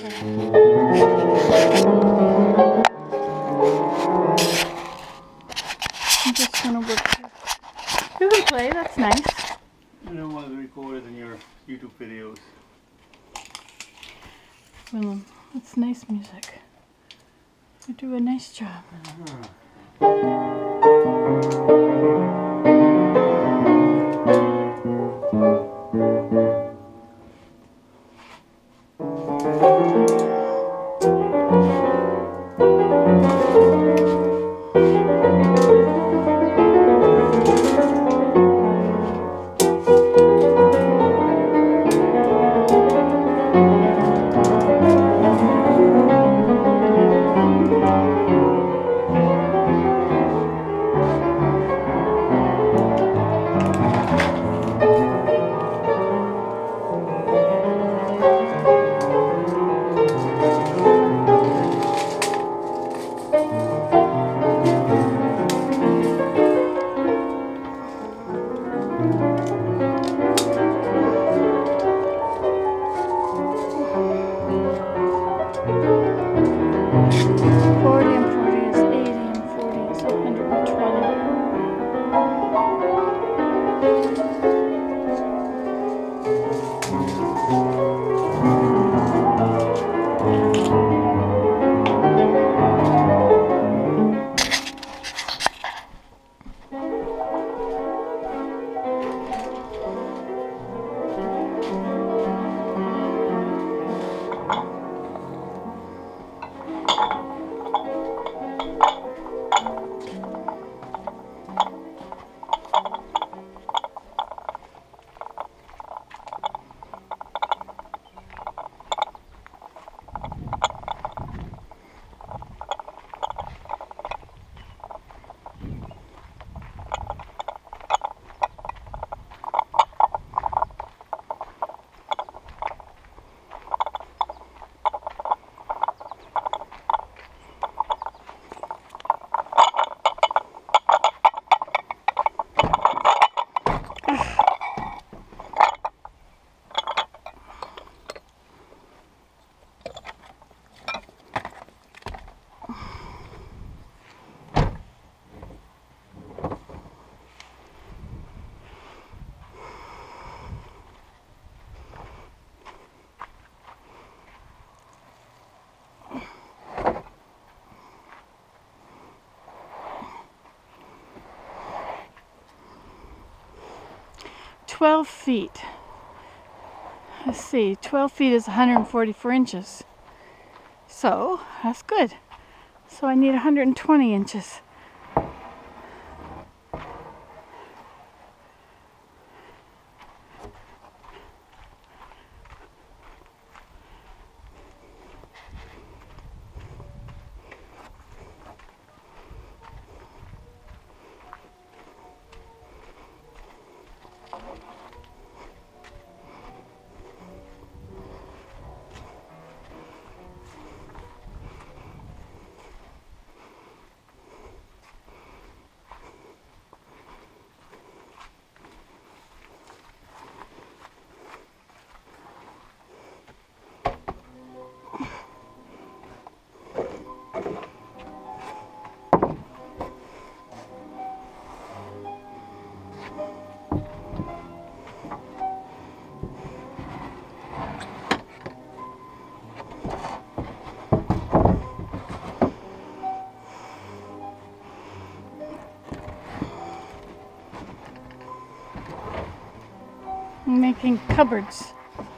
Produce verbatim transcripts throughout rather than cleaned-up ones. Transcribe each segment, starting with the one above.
I'm just gonna work here. You can play, that's nice. I don't want to record it in your YouTube videos. Well, it's nice music. You do a nice job. Uh-huh. twelve feet. Let's see, twelve feet is one hundred forty-four inches. So, that's good. So I need one hundred twenty inches. I'm making cupboards.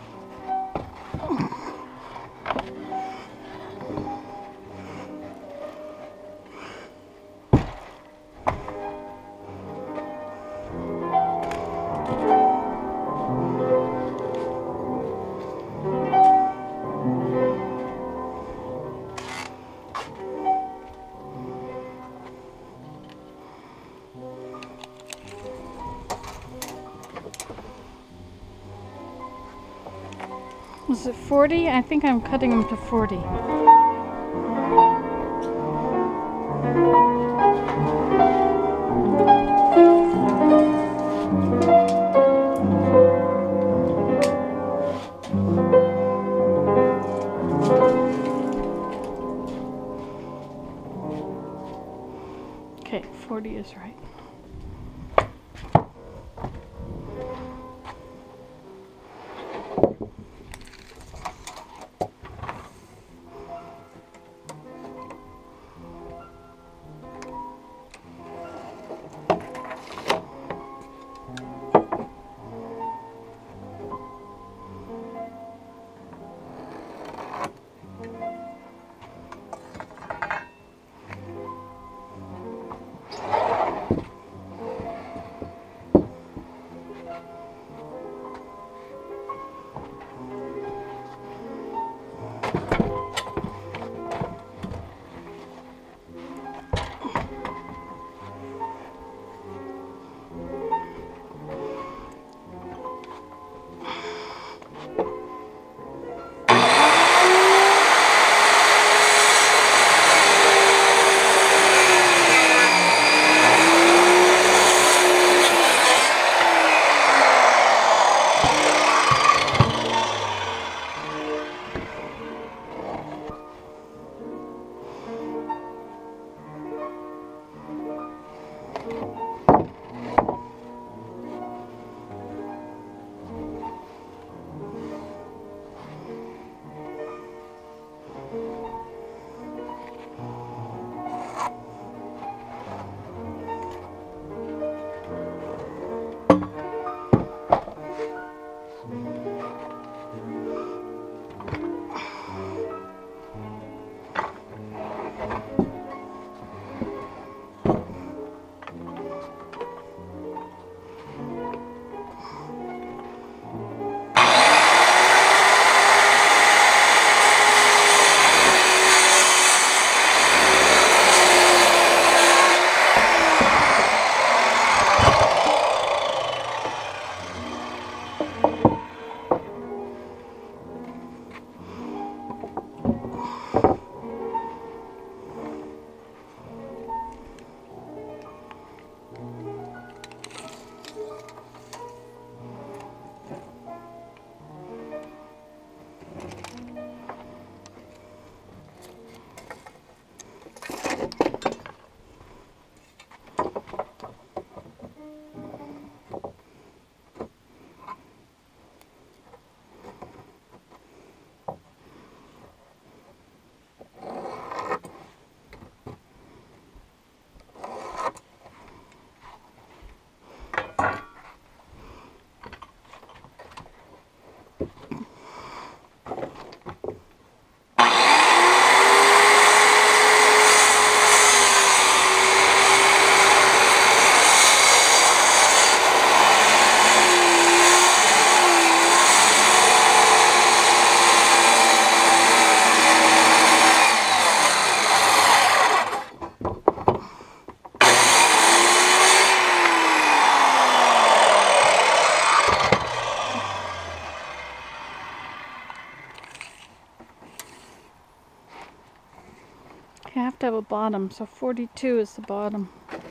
Was it forty? I think I'm cutting them to forty. Okay, forty is right. You have to have a bottom, so forty-two is the bottom.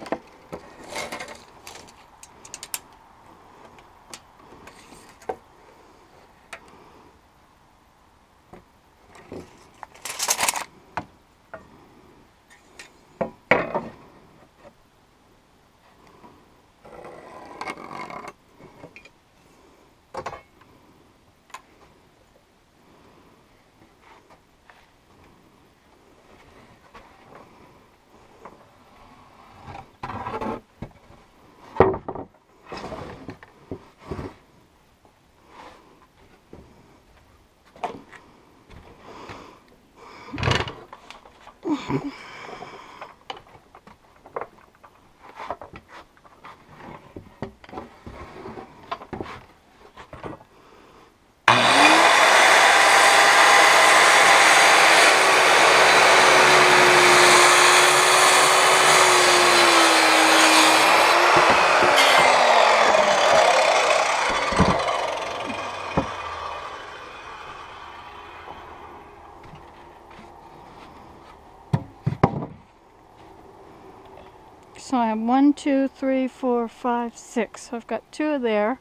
So I have one, two, three, four, five, six. So I've got two there.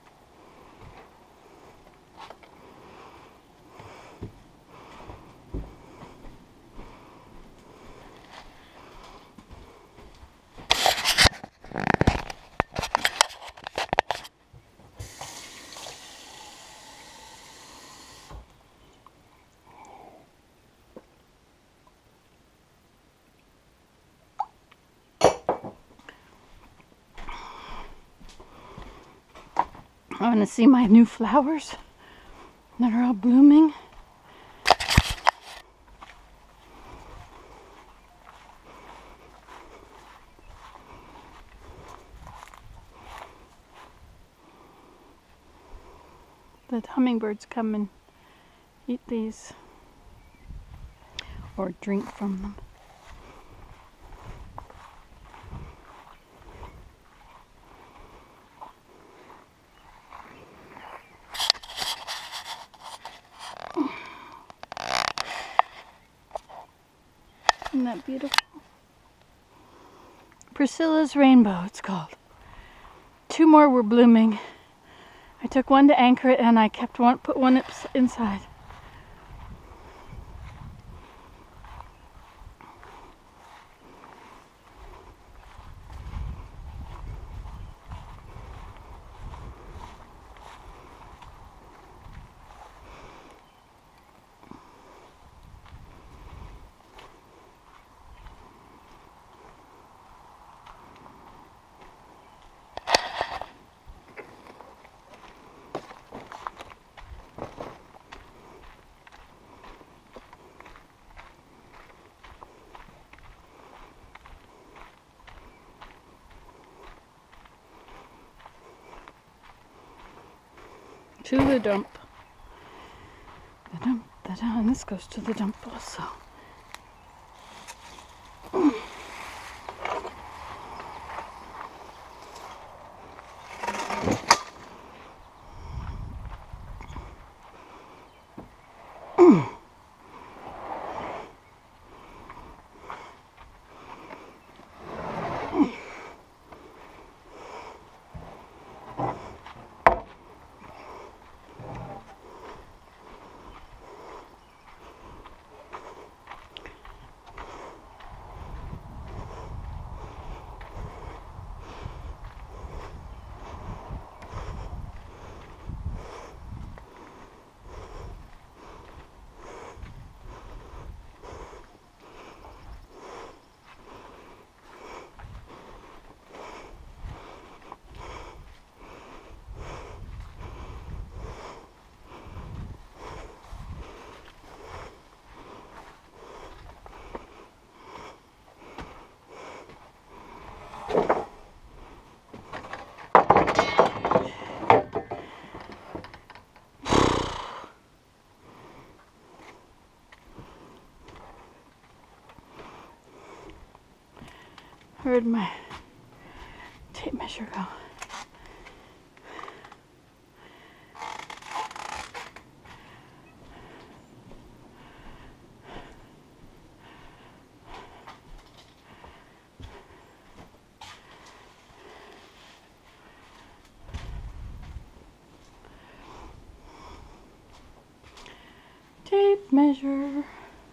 I want to see my new flowers that are all blooming. The hummingbirds come and eat these or drink from them. Isn't that beautiful? Priscilla's rainbow, it's called. Two more were blooming. I took one to anchor it and I kept one, put one inside. To the dump. The dump, the dump, and this goes to the dump also. Where'd my tape measure go? Tape measure,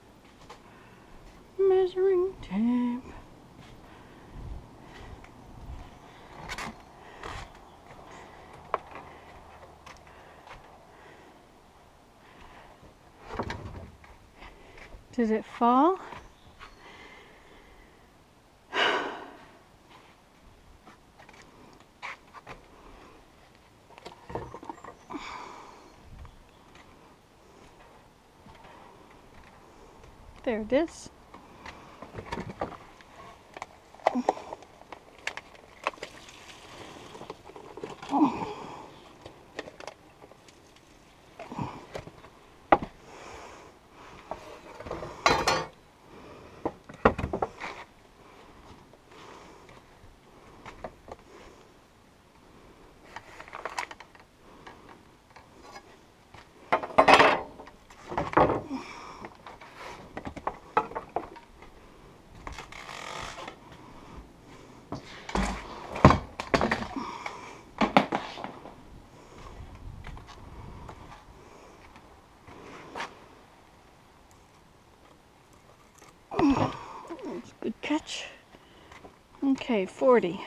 measuring tape. Did it fall? There it is. That's a good catch. Okay, forty.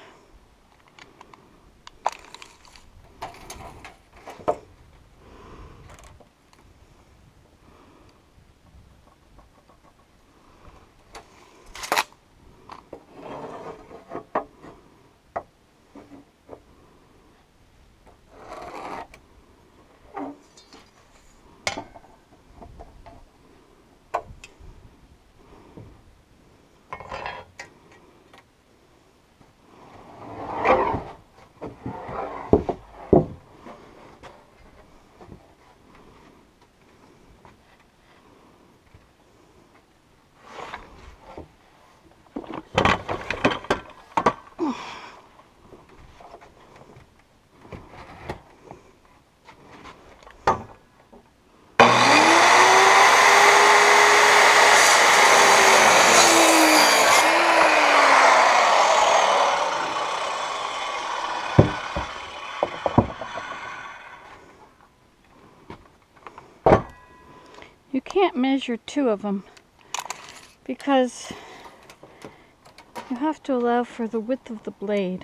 measure two of them because you have to allow for the width of the blade.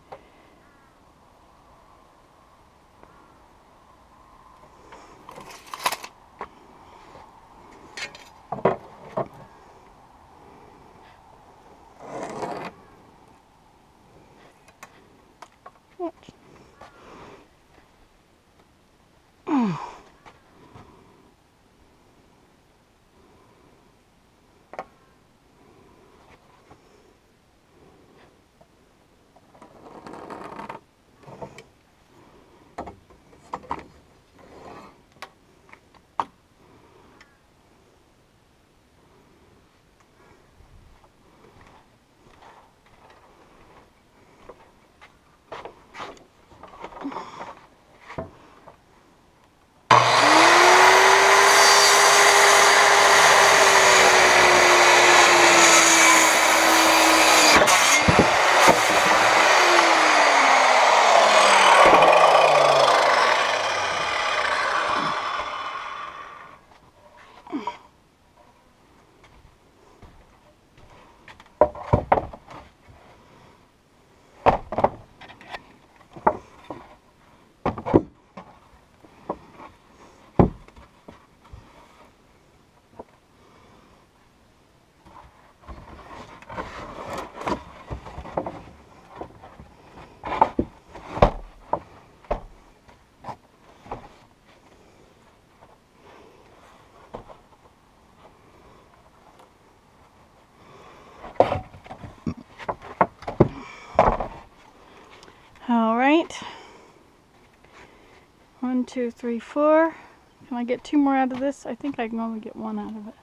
All right. One, two, three, four. Can I get two more out of this? I think I can only get one out of it.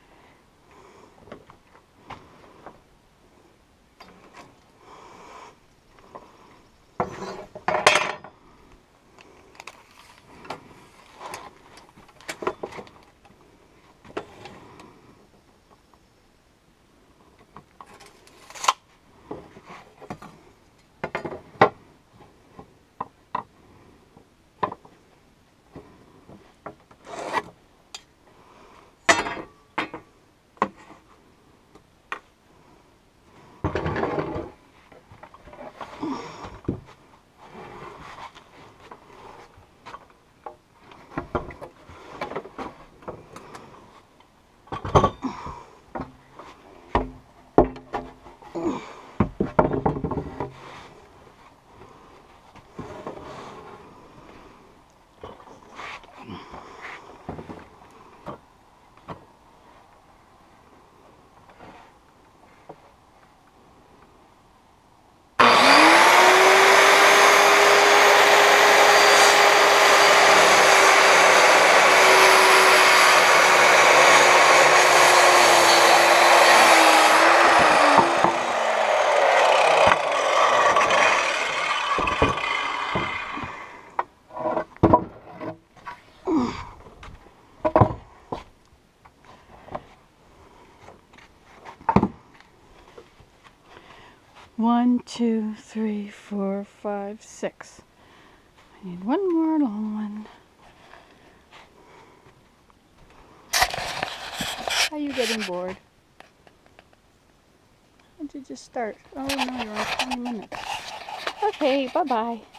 One, two, three, four, five, six. I need one more long one. Are you getting bored? Why did you just start? Oh no, you're on twenty minutes. Okay, bye-bye.